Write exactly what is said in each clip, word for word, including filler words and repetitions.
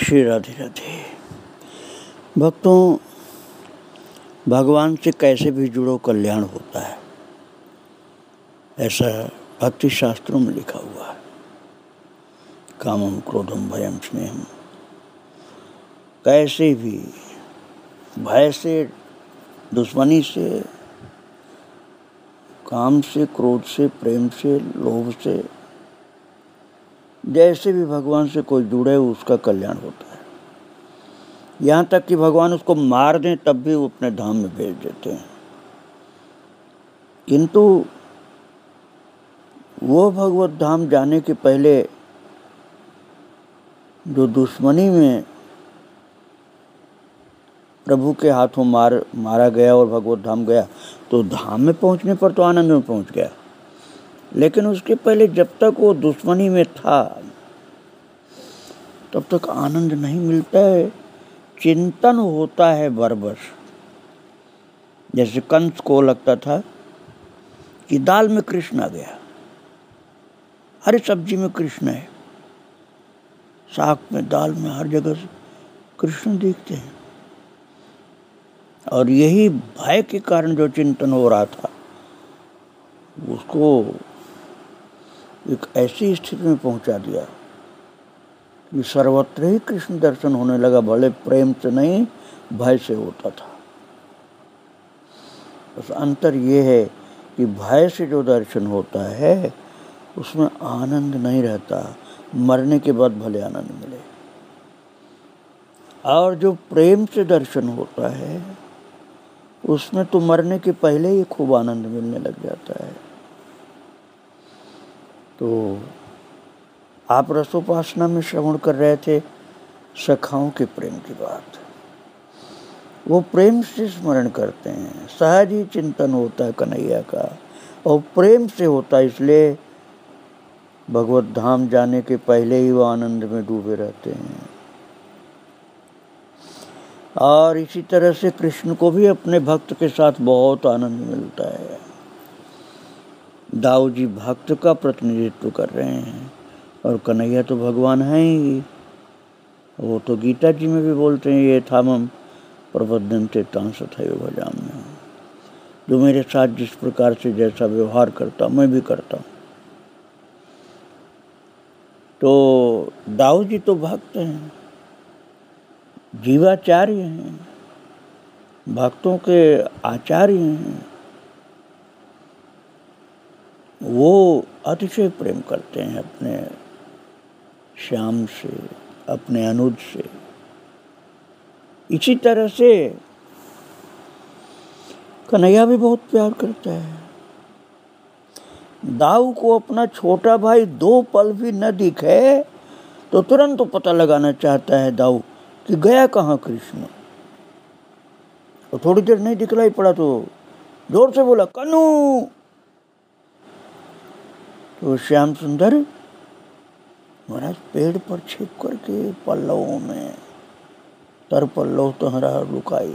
श्री राधे राधे। भक्तों, भगवान से कैसे भी जुड़ो कल्याण होता है, ऐसा भक्ति शास्त्रों में लिखा हुआ है। कामम क्रोधम भयम स्नेहम, कैसे भी भय से, दुश्मनी से, काम से, क्रोध से, प्रेम से, लोभ से, जैसे भी भगवान से कोई जुड़े उसका कल्याण होता है। यहाँ तक कि भगवान उसको मार दें तब भी वो अपने धाम में भेज देते हैं। किंतु वो भगवत धाम जाने के पहले जो दुश्मनी में प्रभु के हाथों मार मारा गया और भगवत धाम गया, तो धाम में पहुंचने पर तो आनंद में पहुंच गया, लेकिन उसके पहले जब तक वो दुश्मनी में था तब तक आनंद नहीं मिलता है। चिंतन होता है बरबस। जैसे कंस को लगता था कि दाल में कृष्ण आ गया, हर सब्जी में कृष्ण है, साग में, दाल में, हर जगह से कृष्ण दिखते हैं। और यही भय के कारण जो चिंतन हो रहा था उसको एक ऐसी स्थिति में पहुंचा दिया कि सर्वत्र ही कृष्ण दर्शन होने लगा, भले प्रेम से नहीं, भय से होता था। बस अंतर ये है कि भय से जो दर्शन होता है उसमें आनंद नहीं रहता, मरने के बाद भले आनंद मिले। और जो प्रेम से दर्शन होता है उसमें तो मरने के पहले ही खूब आनंद मिलने लग जाता है। तो आप रसोपासना में श्रवण कर रहे थे सखाओं के प्रेम की बात। वो प्रेम से स्मरण करते हैं, सहज ही चिंतन होता है कन्हैया का, और प्रेम से होता है, इसलिए भगवत धाम जाने के पहले ही वो आनंद में डूबे रहते हैं। और इसी तरह से कृष्ण को भी अपने भक्त के साथ बहुत आनंद मिलता है। दाऊ जी भक्त का प्रतिनिधित्व कर रहे हैं और कन्हैया तो भगवान है ही। वो तो गीता जी में भी बोलते हैं, ये थामम प्रबद्धन्ते तांस तथैव भजाम्यहम्, जो मेरे साथ जिस प्रकार से जैसा व्यवहार करता मैं भी करता हूँ। तो दाऊ जी तो भक्त हैं, जीवाचार्य हैं, भक्तों के आचार्य हैं। वो अतिशय प्रेम करते हैं अपने श्याम से, अपने अनुज से। इसी तरह से कन्हैया भी बहुत प्यार करता है। दाऊ को अपना छोटा भाई दो पल भी न दिखे तो तुरंत तो पता लगाना चाहता है दाऊ कि गया कहाँ कृष्ण। और थोड़ी देर नहीं दिखलाई पड़ा तो जोर से बोला, कन्हू। तो श्याम सुंदर महाराज पेड़ पर छिप करके पल्लवों में तर पल्लव तहरा लुकाई।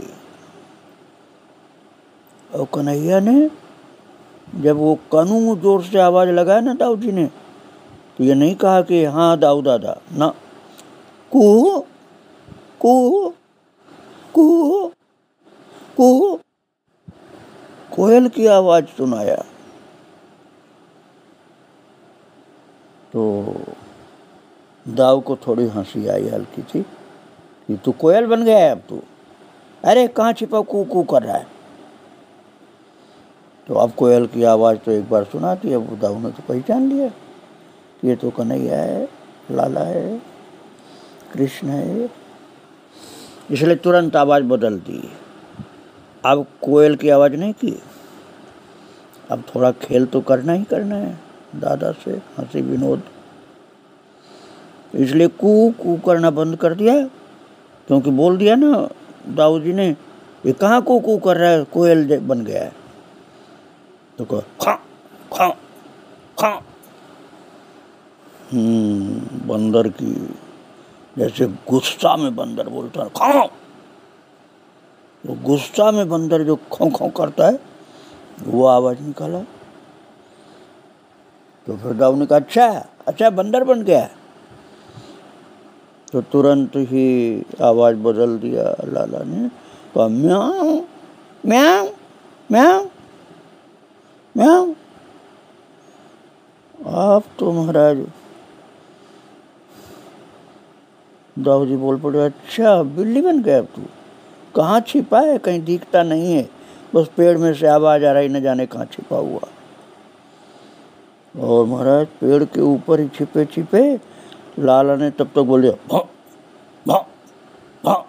और कन्हैया ने जब वो कनू जोर से आवाज लगाया ना दाऊ जी ने, तो ये नहीं कहा कि हाँ दाऊ दादा, ना, कू कू कू कू, कोयल की आवाज सुनाया। तो दाऊ को थोड़ी हंसी आई हल्की सी कि तू कोयल बन गया है अब तू, अरे कहाँ छिपा कू कू कर रहा है। तो अब कोयल की आवाज़ तो एक बार सुना थी, अब दाऊ ने तो पहचान लिया कि ये तो कन्हैया है, लाला है, कृष्ण है, इसलिए तुरंत आवाज़ बदल दी। अब कोयल की आवाज़ नहीं की, अब थोड़ा खेल तो करना ही करना है दादा से, हंसी विनोद, इसलिए कू कू करना बंद कर दिया। क्योंकि बोल दिया ना दाऊ जी ने, ये कहाँ कू कू कर रहा है, कोयल बन गया है। तो कहा खा खा खा, हम्म बंदर की, जैसे गुस्सा में बंदर बोलता है खा, वो गुस्सा में बंदर जो खौ खौ करता है वो आवाज निकाला। तो फिर दाऊ ने कहा अच्छा अच्छा बंदर बन गया। तो तुरंत ही आवाज़ बदल दिया लाला ने, तो म्याऊं म्याऊं म्याऊं म्याऊं। आप तो महाराज दाऊ जी बोल पड़े, अच्छा बिल्ली बन गया अब तू, कहाँ छिपा है, कहीं दिखता नहीं है, बस पेड़ में से आवाज़ आ रही, न जाने कहाँ छिपा हुआ। और महाराज पेड़ के ऊपर ही छिपे छिपे लाला ने तब तक बोले भाव भाव भाव।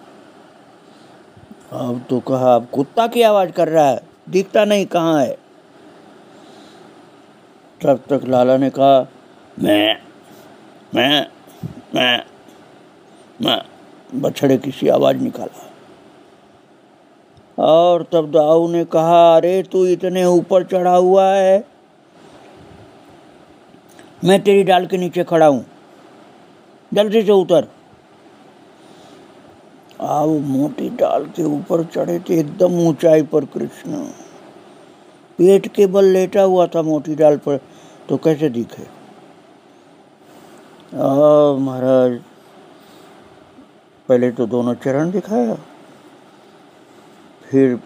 अब तो कहा अब कुत्ता की आवाज़ कर रहा है, दिखता नहीं कहाँ है। तब तक लाला ने कहा मैं मैं मैं मैं बछड़े किसी आवाज़ निकाला। और तब दाऊ ने कहा अरे तू इतने ऊपर चढ़ा हुआ है, मैं तेरी डाल के नीचे खड़ा हूं, जल्दी से उतर। आओ मोटी डाल के ऊपर चढ़े थे, एकदम ऊंचाई पर कृष्ण, पेट के बल लेटा हुआ था मोटी डाल पर, तो कैसे दिखे। आ महाराज पहले तो दोनों चरण दिखाया, फिर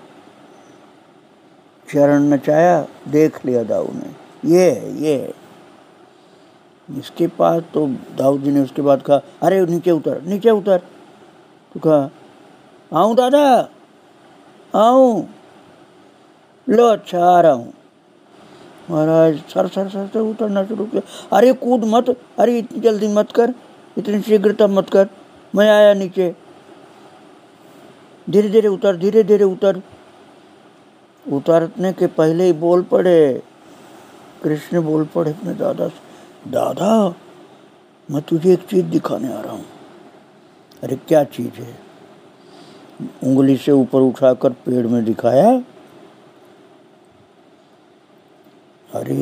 चरण नचाया, देख लिया दाऊ ने, ये है ये है इसके पास। तो दाऊ जी ने उसके बाद कहा अरे नीचे उतर नीचे उतर। तो कहा आऊं दादा आऊं, लो अच्छा आ रहा हूँ। महाराज सर सर सर से उतरना शुरू किया। अरे कूद मत, अरे इतनी जल्दी मत कर, इतनी शीघ्रता मत कर, मैं आया नीचे, धीरे धीरे उतर धीरे धीरे उतर। उतरने के पहले ही बोल पड़े, कृष्ण बोल पड़े अपने दादा से, दादा मैं तुझे एक चीज दिखाने आ रहा हूँ। अरे क्या चीज है? उंगली से ऊपर उठाकर पेड़ में दिखाया। अरे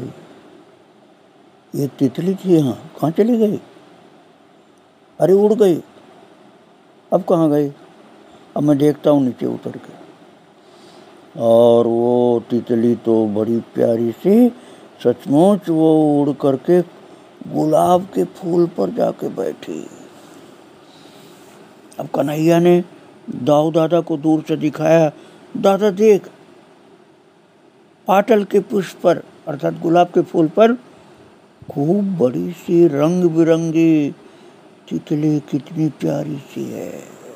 ये तितली थी, यहाँ कहाँ चली गई? अरे उड़ गई, अब कहाँ गई? अब मैं देखता हूँ नीचे उतर के, और वो तितली तो बड़ी प्यारी सी, सचमुच वो उड़ करके गुलाब के फूल पर जाके बैठी। अब कन्हैया ने दाऊ दादा को दूर से दिखाया, दादा देख पाटल के पुष्प पर अर्थात गुलाब के फूल पर खूब बड़ी सी रंग बिरंगी तितली, कितनी प्यारी सी है।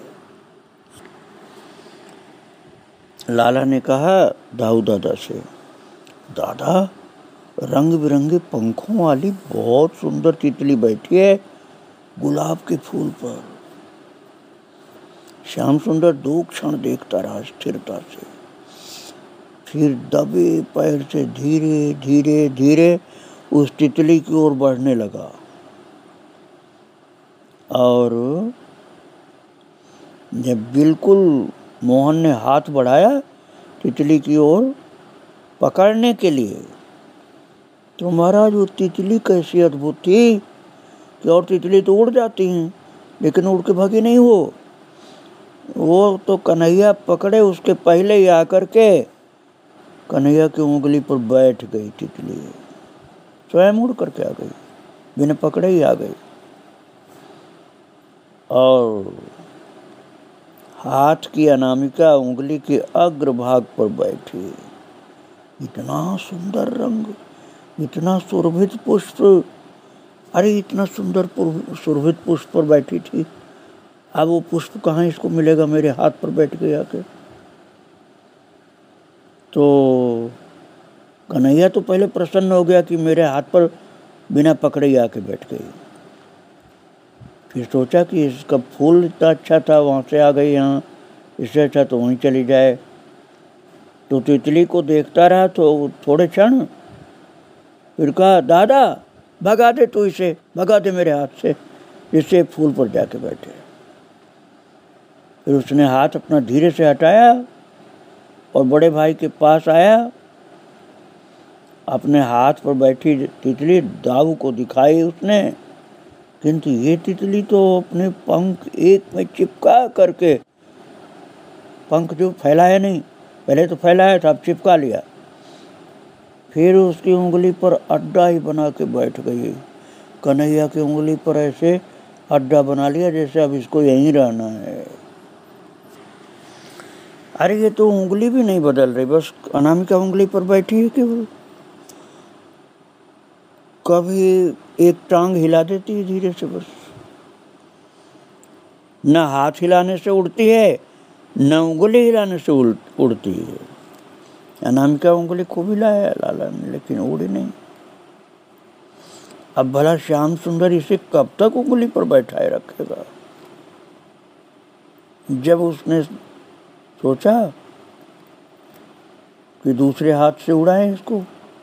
लाला ने कहा दाऊ दादा से, दादा रंग बिरंगे पंखों वाली बहुत सुंदर तितली बैठी है गुलाब के फूल पर। श्याम सुंदर दो क्षण देखता रहा स्थिरता से, फिर दबे पैर से धीरे धीरे धीरे उस तितली की ओर बढ़ने लगा, और जब बिल्कुल मोहन ने हाथ बढ़ाया तितली की ओर पकड़ने के लिए, तो महाराज वो तितली कैसी अद्भुत थी कि और तितली तो उड़ जाती हैं लेकिन उड़ के भागी नहीं वो वो तो कन्हैया पकड़े उसके पहले ही आकर के कन्हैया की उंगली पर बैठ गई तितली, स्वयं उड़ करके आ गई, बिना पकड़े ही आ गई, और हाथ की अनामिका उंगली के अग्रभाग पर बैठी। इतना सुंदर रंग, इतना सुरभित पुष्प, अरे इतना सुंदर सुरभित पुष्प पर बैठी थी, अब वो पुष्प कहाँ इसको मिलेगा, मेरे हाथ पर बैठ गई आके। तो कन्हैया तो पहले प्रसन्न हो गया कि मेरे हाथ पर बिना पकड़े ही आके बैठ गई, फिर सोचा कि इसका फूल इतना अच्छा था, वहाँ से आ गई यहाँ, इससे अच्छा तो वहीं चली जाए। तो तितली को देखता रहा तो थोड़े क्षण, फिर कहा दादा भगा दे तू इसे, भगा दे मेरे हाथ से, इससे फूल पर जाके बैठे। फिर उसने हाथ अपना धीरे से हटाया और बड़े भाई के पास आया, अपने हाथ पर बैठी तितली दाऊ को दिखाई उसने, किंतु ये तितली तो अपने पंख एक में चिपका करके, पंख जो फैलाया नहीं, पहले तो फैलाया था अब चिपका लिया, फिर उसकी उंगली पर अड्डा ही बना के बैठ गई। कन्हैया की उंगली पर ऐसे अड्डा बना लिया जैसे अब इसको यहीं रहना है। अरे ये तो उंगली भी नहीं बदल रही, बस अनामिका उंगली पर बैठी है केवल। कभी एक टांग हिला देती है धीरे से, बस। न हाथ हिलाने से उड़ती है, न उंगली हिलाने से उड़ती है। अनामिका उंगली खूब हिलाया लाला ने, लेकिन उड़ी नहीं। अब भला श्याम सुंदर इसे कब तक उंगली पर बैठाए रखेगा? जब उसने सोचा कि दूसरे हाथ से उड़ाएं इसको,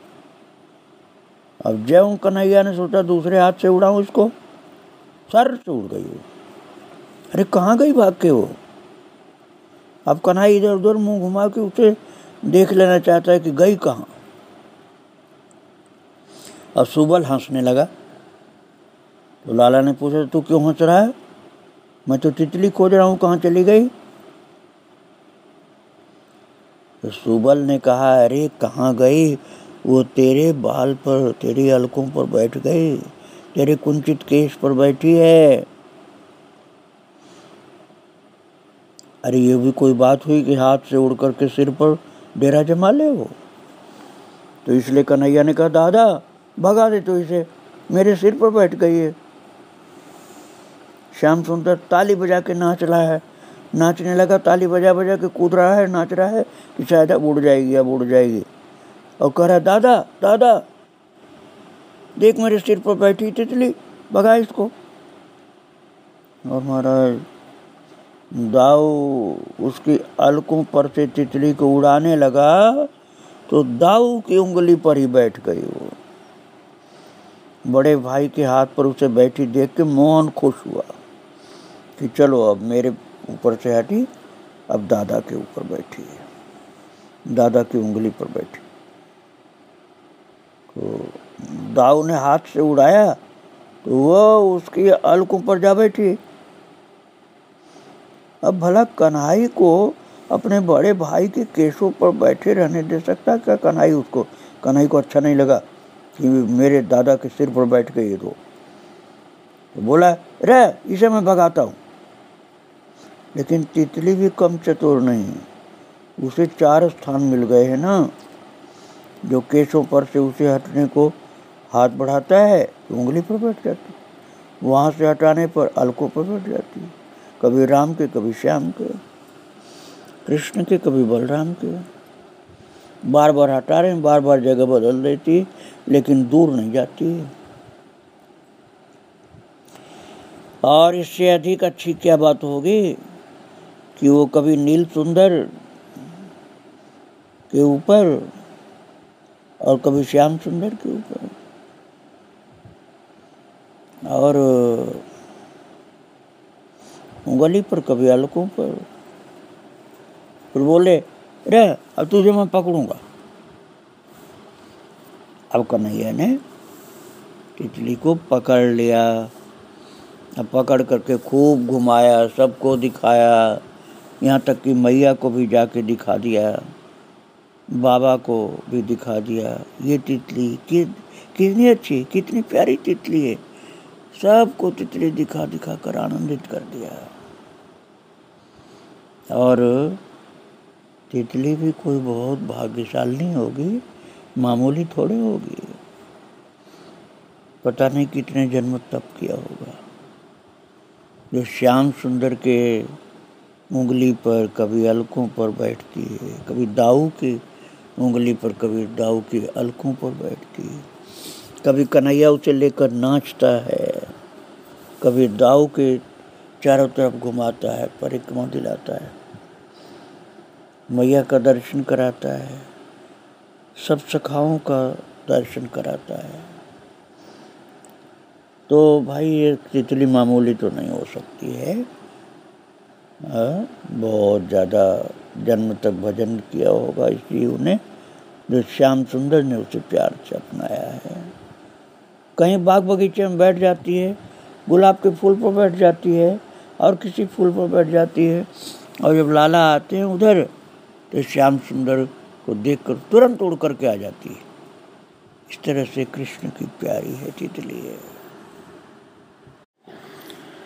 अब जब कन्हैया ने सोचा दूसरे हाथ से उड़ाऊं इसको, सर से उड़ गई वो। अरे कहाँ गई भाग के वो? अब कन्हैया इधर उधर मुंह घुमा के उसे देख लेना चाहता है कि गई कहाँ। अब सुबल हंसने लगा तो लाला ने पूछा, तू क्यों हंस रहा है? मैं तो तितली खोज रहा हूँ, कहाँ चली गई? तो सुबल ने कहा, अरे कहाँ गई, वो तेरे बाल पर, तेरी अलकों पर बैठ गई, तेरे कुंचित केश पर बैठी है। अरे ये भी कोई बात हुई कि हाथ से उड़ करके सिर पर डेरा जमा ले वो? तो इसलिए कन्हैया ने कहा, दादा भगा दे तो इसे, मेरे सिर पर बैठ गई है। श्याम सुंदर ताली बजा के नाच रहा है, नाचने लगा, ताली बजा बजा के कूद रहा है, नाच रहा है कि शायद अब उड़ जाएगी, अब उड़ जाएगी। और कह रहा, दादा दादा देख मेरे सिर पर बैठी तितली, भगा इसको। और महाराज दाऊ उसकी अलकों पर से तितली को उड़ाने लगा तो दाऊ की उंगली पर ही बैठ गई वो। बड़े भाई के हाथ पर उसे बैठी देख के मोहन खुश हुआ कि चलो अब मेरे ऊपर से हटी, अब दादा के ऊपर बैठी है, दादा की उंगली पर बैठी। तो दाऊ ने हाथ से उड़ाया तो वो उसकी अलकों पर जा बैठी। अब भला कन्हई को अपने बड़े भाई के केशों पर बैठे रहने दे सकता क्या कन्हई? उसको कन्हई को अच्छा नहीं लगा कि मेरे दादा के सिर पर बैठ गई। तो, तो बोला, रे इसे मैं भगाता हूँ। लेकिन तितली भी कम चतुर नहीं, उसे चार स्थान मिल गए हैं ना। जो केशों पर से उसे हटने को हाथ बढ़ाता है तो उंगली पर बैठ जाती, वहाँ से हटाने पर अलकों पर बैठ जाती, कभी राम के कभी श्याम के, कृष्ण के कभी बलराम के। बार बार हटा रहे हैं, बार बार जगह बदल देती, लेकिन दूर नहीं जाती। और इससे अधिक अच्छी क्या बात होगी कि वो कभी नील सुंदर के ऊपर और कभी श्याम सुंदर के ऊपर, और उंगली पर कभी अलकों पर। फिर बोले, रे अब तुझे मैं पकड़ूंगा। अब कन्हैया ने तितली को पकड़ लिया, अब पकड़ करके खूब घुमाया, सबको दिखाया, यहाँ तक कि मैया को भी जाके दिखा दिया, बाबा को भी दिखा दिया। ये तितली कि, कितनी अच्छी, कितनी प्यारी तितली है। सबको तितली दिखा दिखा कर आनंदित कर दिया। और तितली भी कोई बहुत भाग्यशाली होगी, मामूली थोड़े होगी। पता नहीं कितने जन्म तप किया होगा, जो श्याम सुंदर के उंगली पर कभी अलकों पर बैठती है, कभी दाऊ की उंगली पर कभी दाऊ की अलकों पर बैठती है, कभी कन्हैया उसे लेकर नाचता है, कभी दाऊ के चारों तरफ घुमाता है, परिक्रमा दिलाता है, मैया का दर्शन कराता है, सब सखाओं का दर्शन कराता है। तो भाई ये तितली मामूली तो नहीं हो सकती है। आ, बहुत ज़्यादा जन्म तक भजन किया होगा इसलिए उन्हें, जो श्याम सुंदर ने उसे प्यार से अपनाया है। कहीं बाग बगीचे में बैठ जाती है, गुलाब के फूल पर बैठ जाती है और किसी फूल पर बैठ जाती है, और जब लाला आते हैं उधर तो श्याम सुंदर को देखकर तुरंत उड़ करके आ जाती है। इस तरह से कृष्ण की प्यारी है तितली है।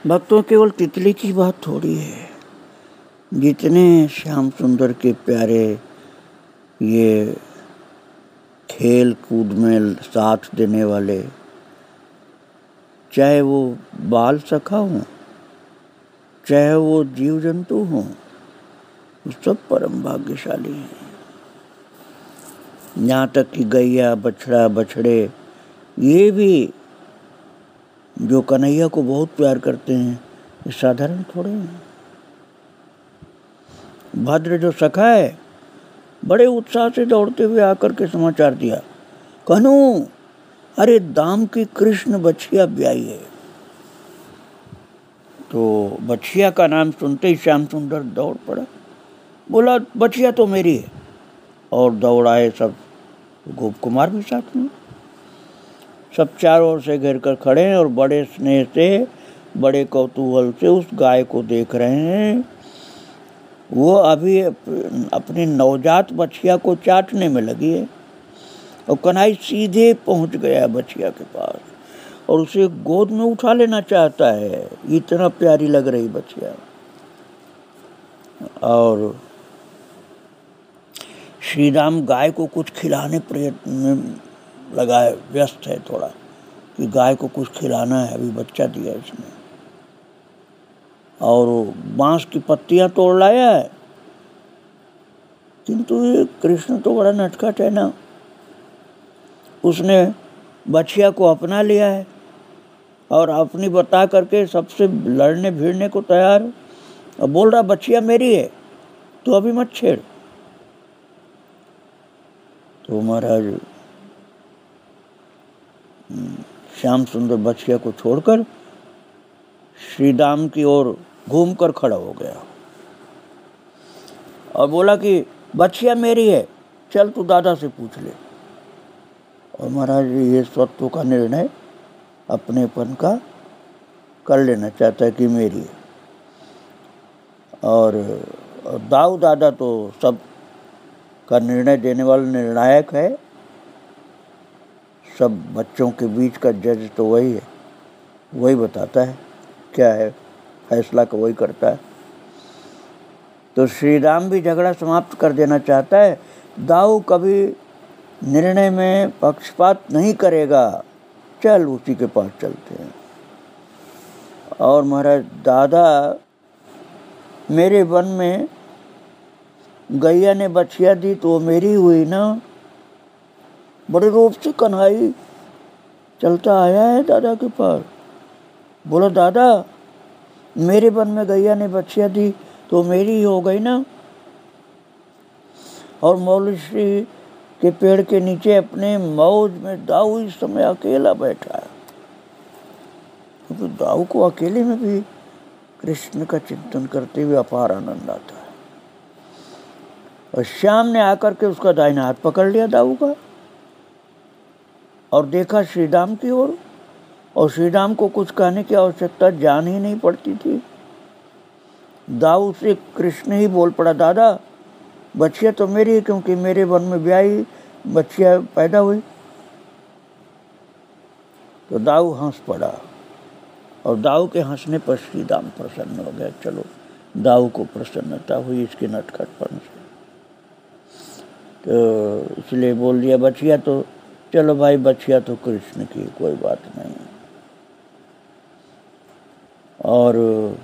भक्तों केवल तितली की बात थोड़ी है, जितने श्याम सुंदर के प्यारे ये खेल कूद में साथ देने वाले, चाहे वो बाल सखा हो, चाहे वो जीव जंतु हो, सब परम भाग्यशाली हैं। यहाँ तक कि गैया बछड़ा बछड़े ये भी जो कन्हैया को बहुत प्यार करते हैं, ये साधारण थोड़े हैं। भद्र जो सखा है बड़े उत्साह से दौड़ते हुए आकर के समाचार दिया, कन्हू अरे दाम की कृष्ण बछिया ब्याई है। तो बछिया का नाम सुनते ही श्याम सुंदर दौड़ पड़ा, बोला बछिया तो मेरी है, और दौड़ाए सब, गोप कुमार भी साथ में। सब चारों ओर से घेर कर खड़े हैं और बड़े स्नेह से बड़े कौतूहल से उस गाय को देख रहे हैं। वो अभी अपनी नवजात बछिया को चाटने में लगी है और कन्हई सीधे पहुंच गया बछिया के पास और उसे गोद में उठा लेना चाहता है, इतना प्यारी लग रही बछिया। और श्री राम गाय को कुछ खिलाने प्रयत्न में लगा है, व्यस्त है थोड़ा, कि गाय को कुछ खिलाना है, अभी बच्चा दिया इसने। और बांस की पत्तियां तोड़ लाया है, किंतु ये कृष्ण तो बड़ा नटखट है ना, उसने बछिया को अपना लिया है और अपनी बता करके सबसे लड़ने भिड़ने को तैयार, और बोल रहा बछिया मेरी है तो अभी मत छेड़। तो महाराज श्याम सुंदर बछिया को छोड़कर श्री राम की ओर घूमकर खड़ा हो गया और बोला कि बछिया मेरी है, चल तू दादा से पूछ ले। और महाराज ये स्वत्व का निर्णय अपनेपन का कर लेना चाहता है कि मेरी है। और दाऊ दादा तो सब का निर्णय देने वाला निर्णायक है, सब बच्चों के बीच का जज तो वही है, वही बताता है क्या है, फैसला का वही करता है। तो श्री राम भी झगड़ा समाप्त कर देना चाहता है, दाऊ कभी निर्णय में पक्षपात नहीं करेगा, चल उसी के पास चलते हैं। और महाराज दादा मेरे वन में गैया ने बछिया दी तो वो मेरी हुई ना। बड़े रूप से कन्हई चलता आया है दादा के पास, बोला दादा मेरे वन में गैया ने बछिया दी तो मेरी ही हो गई ना। और मौली श्री के पेड़ के नीचे अपने मौज में दाऊ इस समय अकेला बैठा है, क्योंकि तो दाऊ को अकेले में भी कृष्ण का चिंतन करते हुए अपार आनंद आता है। और श्याम ने आकर के उसका दाहिना हाथ पकड़ लिया दाऊ का और देखा श्री राम की ओर, और श्री राम को कुछ कहने की आवश्यकता जान ही नहीं पड़ती थी। दाऊ से कृष्ण ही बोल पड़ा, दादा बच्चिया तो मेरी है, क्योंकि मेरे वन में ब्याही बच्चिया पैदा हुई। तो दाऊ हंस पड़ा और दाऊ के हंसने पर श्री राम प्रसन्न हो गए। चलो दाऊ को प्रसन्नता हुई इसके नटखटपन से, तो इसलिए बोल दिया बच्चिया तो चलो भाई, बच्चिया तो कृष्ण की, कोई बात नहीं। और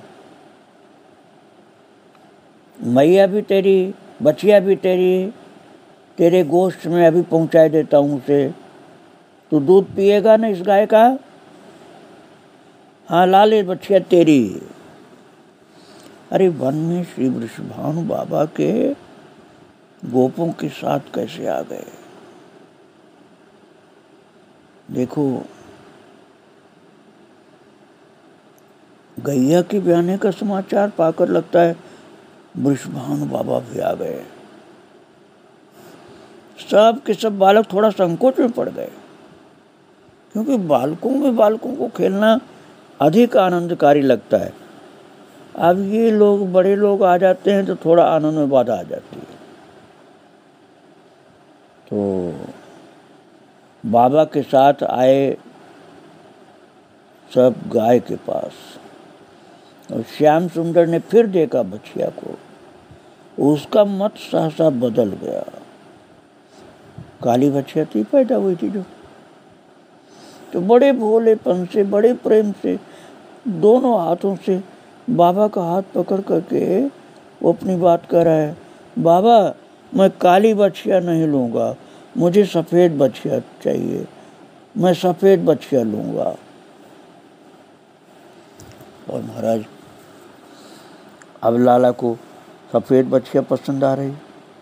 मैया भी तेरी, बच्चिया भी तेरी, तेरे गोश्त में अभी पहुंचाई देता हूँ उसे, तू दूध पिएगा ना इस गाय का? हाँ ला ले बच्चिया तेरी। अरे वन में श्री वृषभानु बाबा के गोपों के साथ कैसे आ गए देखो। गैया के ब्याने का समाचार पाकर लगता है वृषभानु बाबा भी आ गए। सब के सब बालक थोड़ा संकोच में पड़ गए, क्योंकि बालकों में बालकों को खेलना अधिक आनंदकारी लगता है। अब ये लोग बड़े लोग आ जाते हैं तो थोड़ा आनंद में बाधा आ जाती है। तो बाबा के साथ आए सब गाय के पास, और श्याम सुंदर ने फिर देखा बछिया को, उसका मत सहसा बदल गया। काली बछिया थी पैदा हुई थी जो, तो बड़े भोलेपन से, बड़े प्रेम से दोनों हाथों से बाबा का हाथ पकड़ करके वो अपनी बात कर रहा है, बाबा मैं काली बछिया नहीं लूँगा, मुझे सफ़ेद बछिया चाहिए, मैं सफ़ेद बछिया लूँगा। और महाराज अब लाला को सफ़ेद बछिया पसंद आ रही,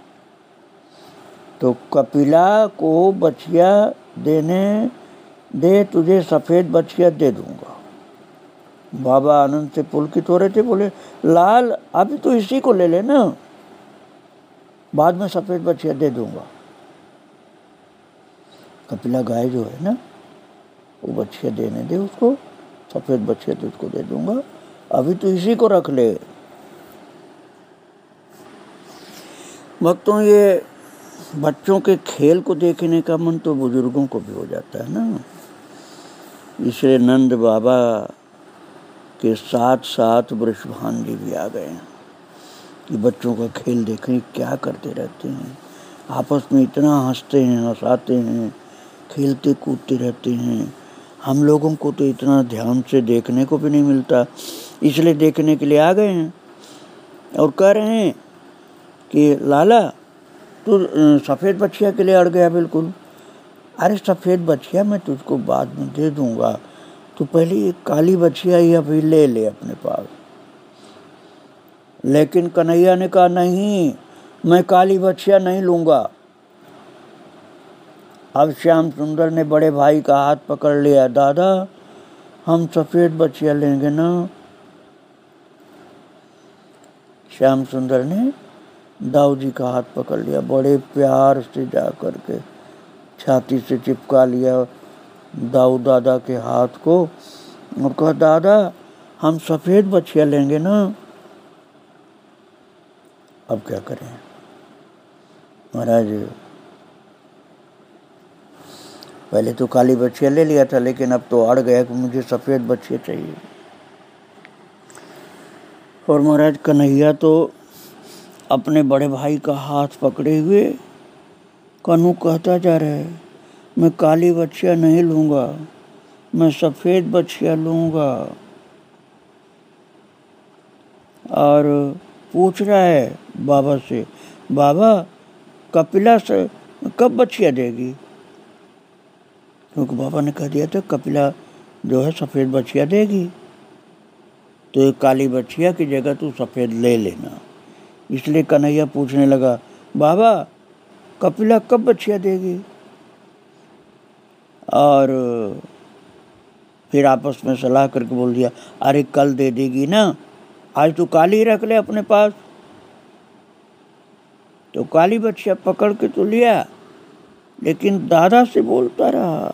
तो कपिला को बछिया देने दे, तुझे सफ़ेद बछिया दे दूँगा। बाबा आनंद से पुलकित हो रहे थे, बोले लाल अभी तो इसी को ले लेना, बाद में सफ़ेद बछिया दे दूँगा। कपिला गाय जो है ना, वो बछिया देने दे उसको, सफ़ेद बछिया तो उसको दे दूँगा, अभी तो इसी को रख ले। भक्तों, ये बच्चों के खेल को देखने का मन तो बुजुर्गों को भी हो जाता है ना। इसलिए नंद बाबा के साथ साथ वृषभान जी भी आ गए कि बच्चों का खेल देखें, क्या करते रहते हैं, आपस में इतना हंसते हैं, हंसाते हैं, खेलते कूदते रहते हैं। हम लोगों को तो इतना ध्यान से देखने को भी नहीं मिलता, इसलिए देखने के लिए आ गए हैं और कह रहे हैं कि लाला तू सफ़ेद बछिया के लिए अड़ गया बिल्कुल। अरे सफ़ेद बछिया मैं तुझको बाद में दे दूँगा, तो पहले ये काली बछिया ही अभी ले ले अपने पास। लेकिन कन्हैया ने कहा नहीं, मैं काली बछिया नहीं लूँगा। अब श्याम सुंदर ने बड़े भाई का हाथ पकड़ लिया, दादा हम सफ़ेद बछिया लेंगे ना। श्याम सुंदर ने दाऊ जी का हाथ पकड़ लिया, बड़े प्यार से जा कर के छाती से चिपका लिया दाऊ दादा के हाथ को और कहा, दादा हम सफ़ेद बछिया लेंगे ना। अब क्या करें महाराज, पहले तो काली बछिया ले लिया था, लेकिन अब तो अड़ गया कि मुझे सफ़ेद बछिया चाहिए। और महाराज कन्हैया तो अपने बड़े भाई का हाथ पकड़े हुए कन्हू कहता जा रहा है, मैं काली बछिया नहीं लूँगा, मैं सफ़ेद बछिया लूँगा। और पूछ रहा है बाबा से, बाबा कपिला से कब बछिया देगी? क्योंकि बाबा ने कह दिया था कपिला जो है सफ़ेद बछिया देगी, तो ये काली बछिया की जगह तू सफ़ेद ले लेना। इसलिए कन्हैया पूछने लगा, बाबा कपिला कब बछिया देगी? और फिर आपस में सलाह करके बोल दिया, अरे कल दे देगी ना, आज तो काली रख ले अपने पास। तो काली बछिया पकड़ के तो लिया, लेकिन दादा से बोलता रहा,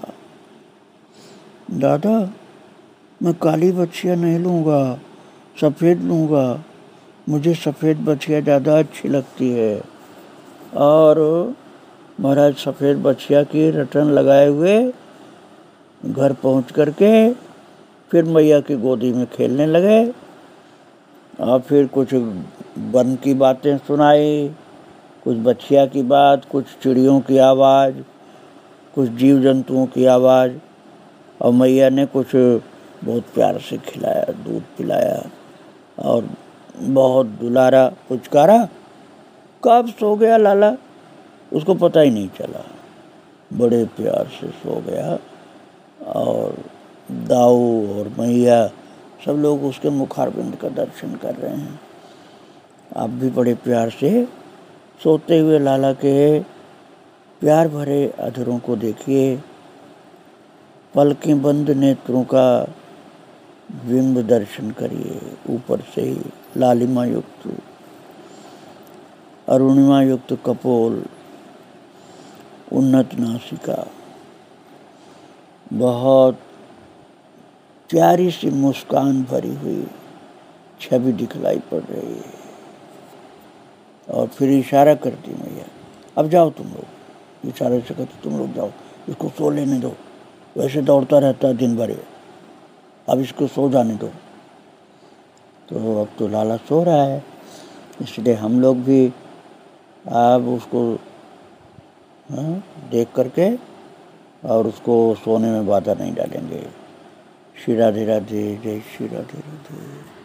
दादा मैं काली बछिया नहीं लूँगा, सफ़ेद लूँगा, मुझे सफ़ेद बछिया ज़्यादा अच्छी लगती है। और महाराज सफ़ेद बछिया की रटन लगाए हुए घर पहुंच करके फिर मैया की गोदी में खेलने लगे और फिर कुछ वन की बातें सुनाई, कुछ बछिया की बात, कुछ चिड़ियों की आवाज़, कुछ जीव जंतुओं की आवाज़। और मैया ने कुछ बहुत प्यार से खिलाया, दूध पिलाया और बहुत दुलारा, पुचकारा। कब सो गया लाला उसको पता ही नहीं चला, बड़े प्यार से सो गया। और दाऊ और मैया सब लोग उसके मुखारबिंद का दर्शन कर रहे हैं। आप भी बड़े प्यार से सोते हुए लाला के प्यार भरे अधरों को देखिए, पलकें बंद नेत्रों का बिंब दर्शन करिए, ऊपर से ही लालिमा युक्त, अरुणिमा युक्त कपोल, उन्नत नासिका, बहुत प्यारी सी मुस्कान भरी हुई छवि दिखलाई पड़ रही है। और फिर इशारा करती मैया, अब जाओ तुम लोग, इशारे से कहते तुम लोग जाओ, इसको सो लेने दो, वैसे दौड़ता रहता है दिन भर, अब इसको सो जाने दो। तो अब तो लाला सो रहा है, इसलिए हम लोग भी अब उसको हाँ, देख करके और उसको सोने में बाधा नहीं डालेंगे। श्री राधे राधे, जय श्री राधे राधे।